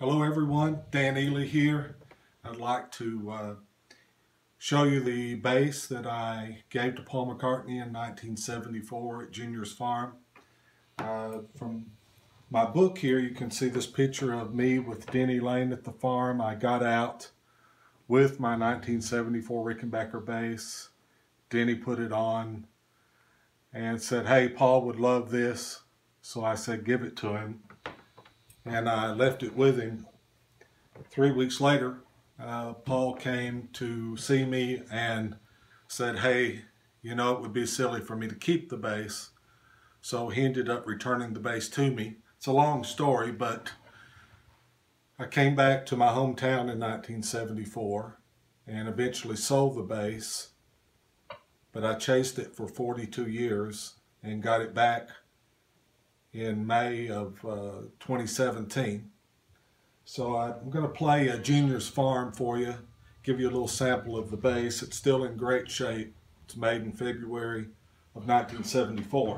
Hello everyone, Dan Ealey here. I'd like to show you the bass that I gave to Paul McCartney in 1974 at Junior's Farm. From my book here you can see this picture of me with Denny Laine at the farm. I got out with my 1974 Rickenbacker bass. Denny put it on and said, "Hey, Paul would love this." So I said, "Give it to him." And I left it with him. 3 weeks later, Paul came to see me and said, "Hey, you know, it would be silly for me to keep the bass." So he ended up returning the bass to me. It's a long story, but I came back to my hometown in 1974 and eventually sold the bass. But I chased it for 42 years and got it back in May of 2017. So I'm going to play a Junior's Farm for you, give you a little sample of the bass. It's still in great shape. It's made in February of 1974.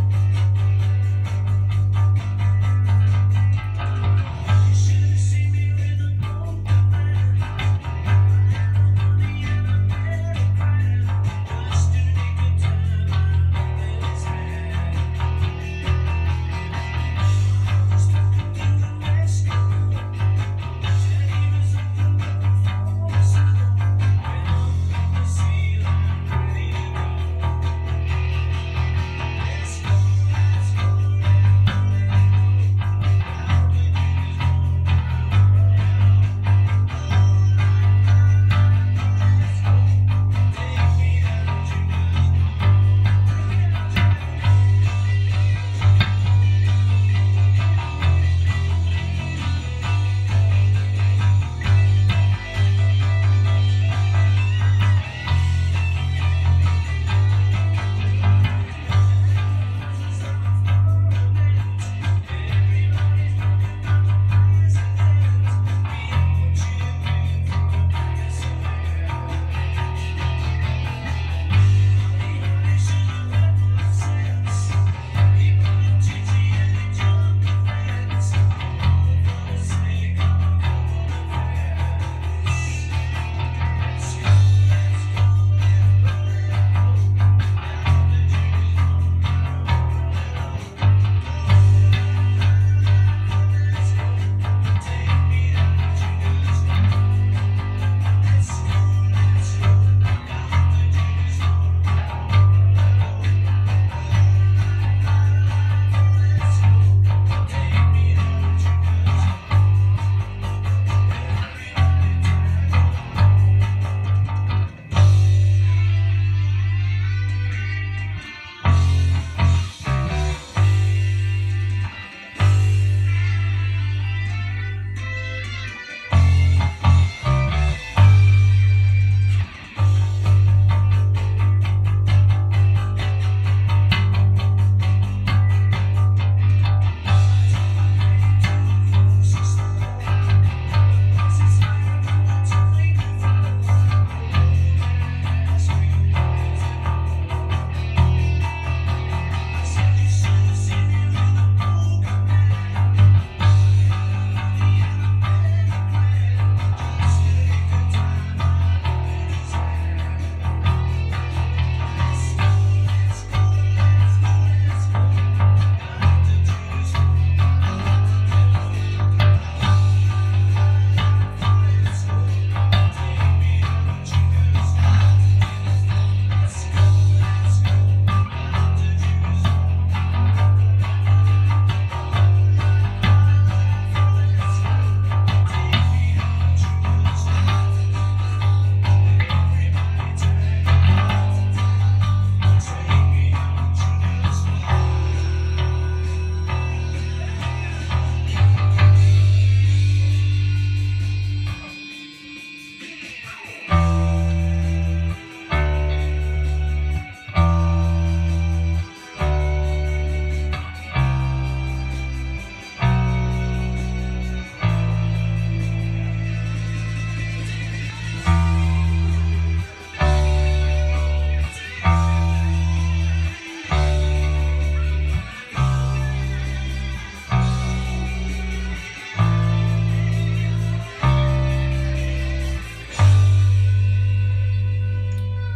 See me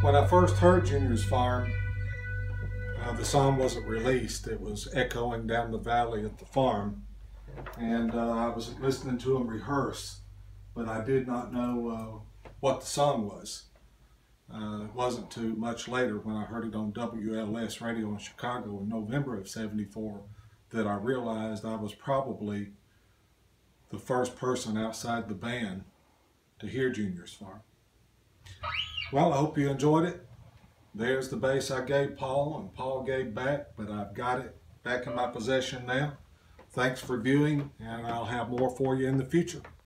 When I first heard Junior's Farm, the song wasn't released. It was echoing down the valley at the farm, and I was listening to him rehearse, but I did not know what the song was. It wasn't too much later when I heard it on WLS radio in Chicago in November of '74 that I realized I was probably the first person outside the band to hear Junior's Farm. Well, I hope you enjoyed it. There's the bass I gave Paul and Paul gave back, but I've got it back in my possession now. Thanks for viewing, and I'll have more for you in the future.